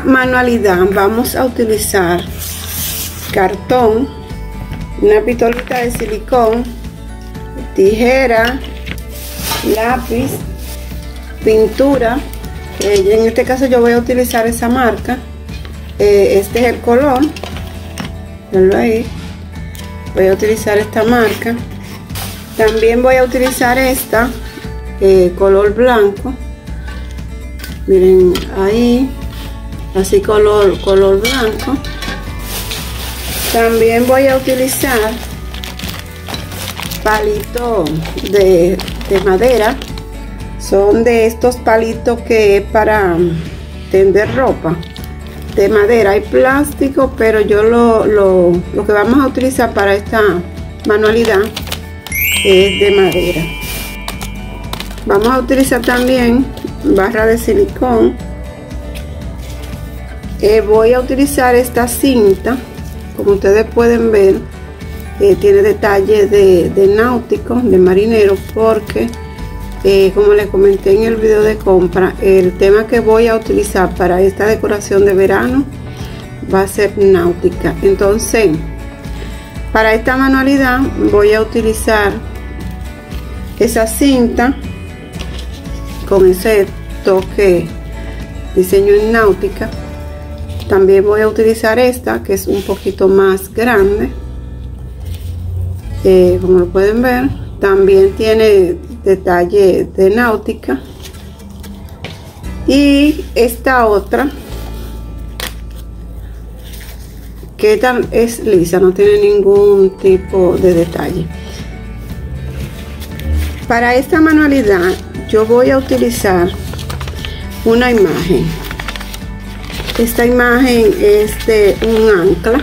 manualidad vamos a utilizar cartón, una pistolita de silicón, tijera, lápiz, pintura. En este caso yo voy a utilizar esa marca. Este es el color, venlo ahí. Voy a utilizar esta marca. También voy a utilizar esta color blanco. Miren ahí, así color blanco. También voy a utilizar palitos de madera. Son de estos palitos que es para tender ropa, de madera. Hay plástico, pero yo lo que vamos a utilizar para esta manualidad es de madera. Vamos a utilizar también barra de silicón. Voy a utilizar esta cinta, como ustedes pueden ver, tiene detalles de náutico, de marinero, porque como les comenté en el video de compra, el tema que voy a utilizar para esta decoración de verano va a ser náutica. Entonces, para esta manualidad voy a utilizar esa cinta con ese toque diseño en náutica. También voy a utilizar esta, que es un poquito más grande, como lo pueden ver. También tiene detalle de náutica. Y esta otra, que es lisa, no tiene ningún tipo de detalle. Para esta manualidad yo voy a utilizar una imagen. Esta imagen es de un ancla.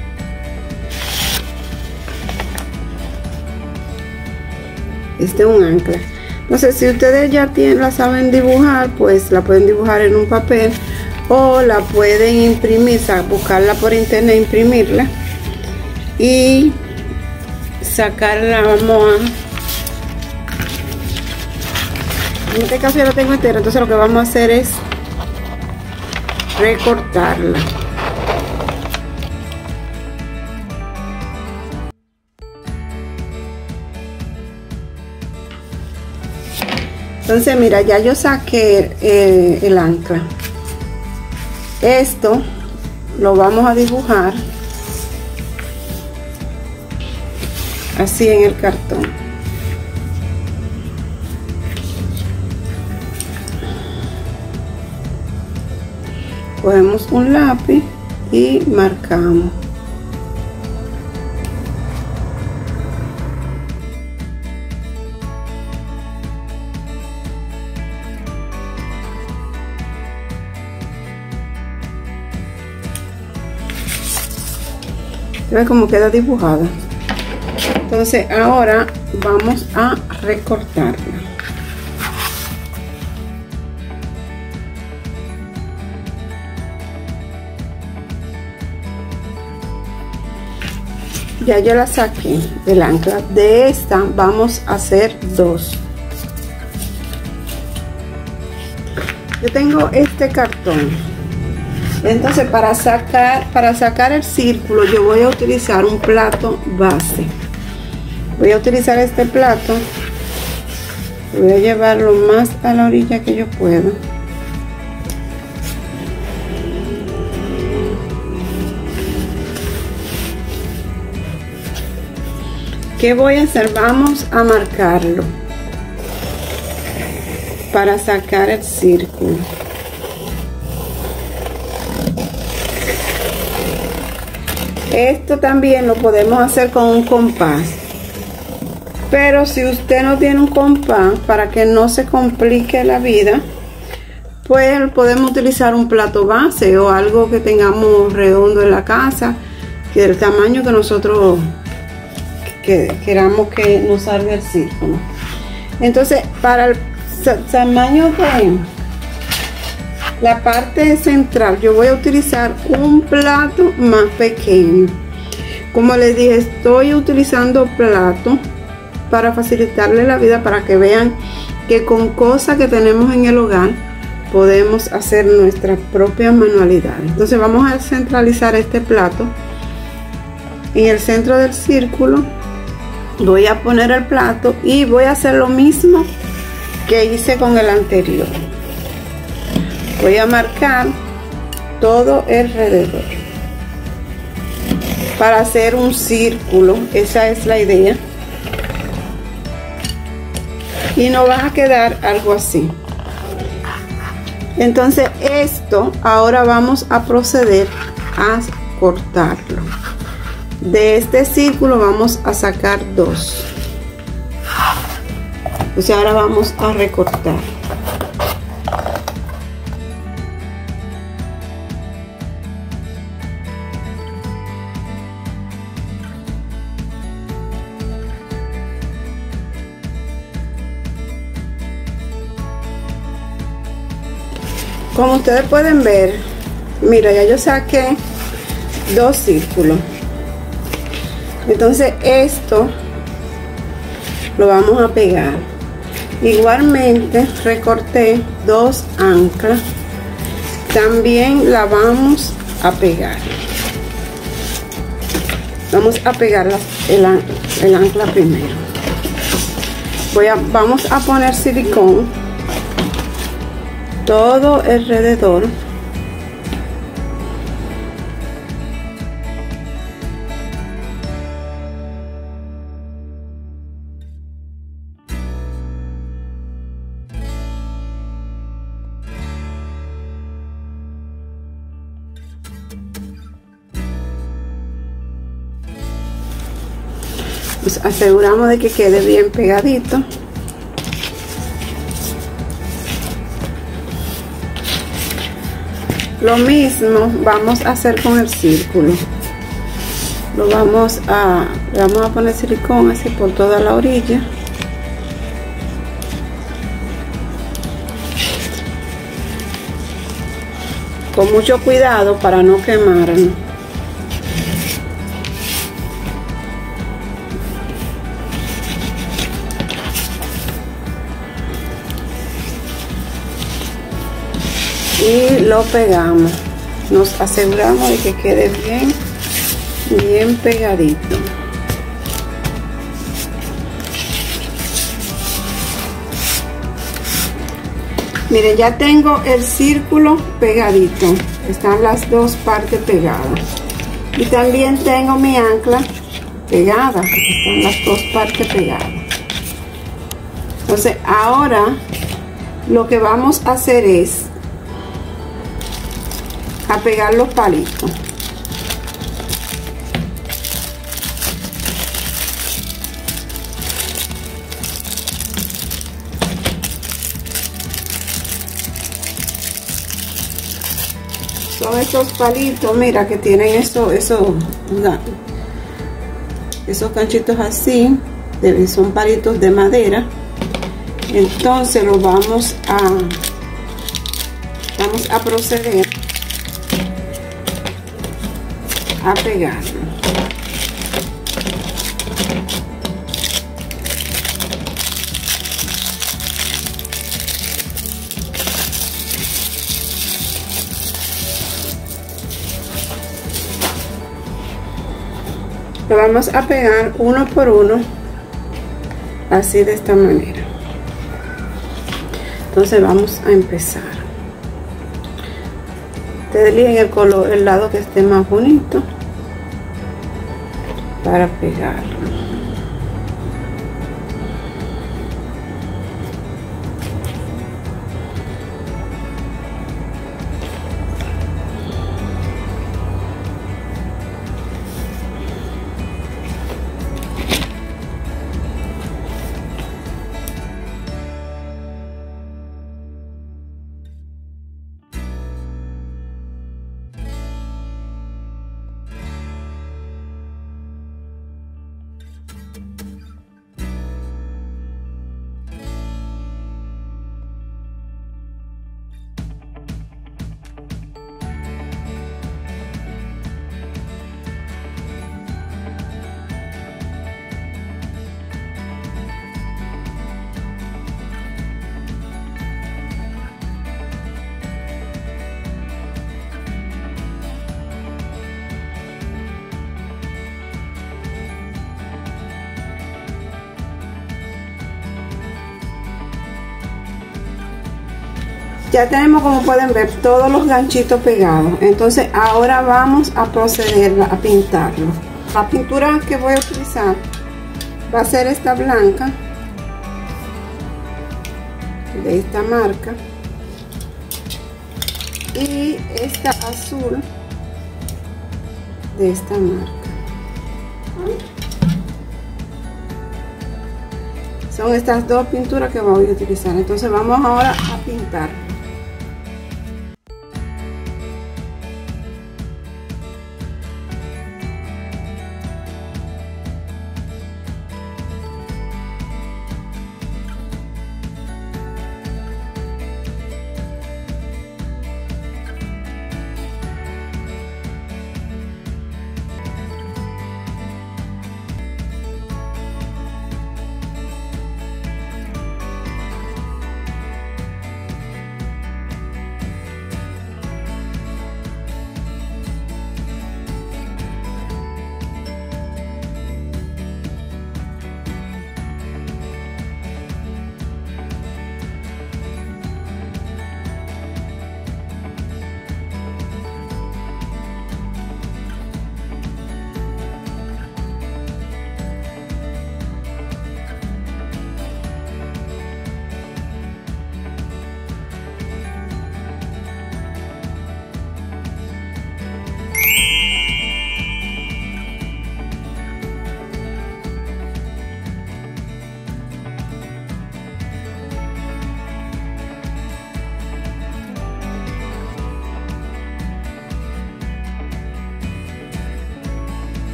Es de un ancla. Entonces, si ustedes ya la saben dibujar, pues la pueden dibujar en un papel o la pueden imprimir, o sea, buscarla por internet, imprimirla y sacarla. En este caso ya la tengo entera, entonces lo que vamos a hacer es recortarla. Entonces mira, ya yo saqué el ancla. Esto lo vamos a dibujar así en el cartón. Cogemos un lápiz y marcamos. ¿Ven cómo queda dibujada? Entonces ahora vamos a recortarla. Ya yo la saqué del ancla. De esta vamos a hacer dos. Yo tengo este cartón. Entonces para sacar el círculo yo voy a utilizar un plato base. Voy a utilizar este plato. Voy a llevarlo más a la orilla que yo pueda. ¿Qué voy a hacer? Vamos a marcarlo para sacar el círculo. Esto también lo podemos hacer con un compás, pero si usted no tiene un compás, para que no se complique la vida, pues podemos utilizar un plato base o algo que tengamos redondo en la casa, que del tamaño que nosotros queramos que nos salga el círculo. Entonces, para el tamaño de la parte central, yo voy a utilizar un plato más pequeño. Como les dije, estoy utilizando plato para facilitarle la vida, para que vean que con cosas que tenemos en el hogar podemos hacer nuestra propia manualidad. Entonces vamos a centralizar este plato. En el centro del círculo voy a poner el plato y voy a hacer lo mismo que hice con el anterior. Voy a marcar todo alrededor para hacer un círculo. Esa es la idea, y nos va a quedar algo así. Entonces esto ahora vamos a proceder a cortarlo. De este círculo vamos a sacar 2. O sea, ahora vamos a recortar. Como ustedes pueden ver, mira, ya yo saqué 2 círculos. Entonces esto lo vamos a pegar. Igualmente recorté 2 anclas, también la vamos a pegar. Vamos a pegar el ancla primero. Vamos a poner silicón todo alrededor. Nos aseguramos de que quede bien pegadito. Lo mismo vamos a hacer con el círculo. Le vamos a poner silicón así por toda la orilla. Con mucho cuidado para no quemarnos. Y lo pegamos. Nos aseguramos de que quede bien pegadito. Miren, ya tengo el círculo pegadito. Están las 2 partes pegadas. Y también tengo mi ancla pegada. Están las 2 partes pegadas. Entonces ahora lo que vamos a hacer es a pegar los palitos. Son estos palitos, mira, que tienen esos ganchitos así, son palitos de madera. Entonces lo vamos a proceder a pegarlo. Lo vamos a pegar uno por uno, así de esta manera. Entonces vamos a empezar. Ustedes eligen el lado que esté más bonito para pegarlo. Ya tenemos, como pueden ver, todos los ganchitos pegados. Entonces ahora vamos a proceder a pintarlo. La pintura que voy a utilizar va a ser esta blanca de esta marca y esta azul de esta marca. Son estas dos pinturas que voy a utilizar. Entonces vamos ahora a pintar.